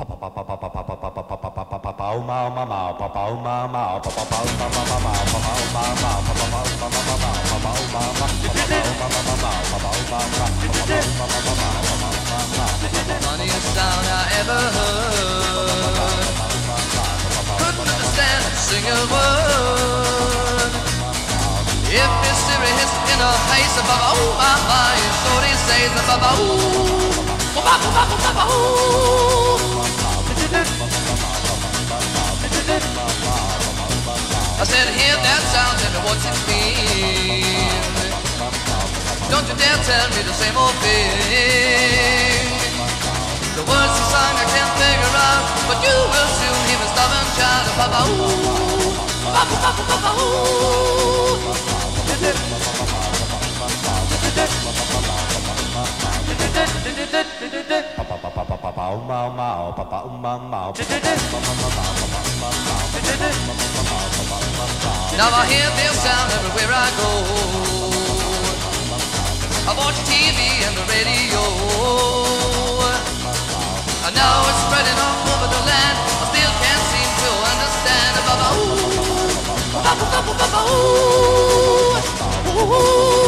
Funniest sound I ever heard. Couldn't understand a single word. If you're serious in a haze, oh my my, shorty says, oh. I said, hear that sound, tell me what's it mean. Don't you dare tell me the same old thing. The words he sang I can't figure out, but you will soon hear me stop and shout, Papa ooh, Papa Papa Papa ooh. Oom Mow Mow, Papa Oom Mow Mow. Now I hear this sound everywhere I go. I watch TV and the radio. And now it's spreading all over the land. I still can't seem to understand. Baba ooh, Baba Baba Baba ooh, ooh.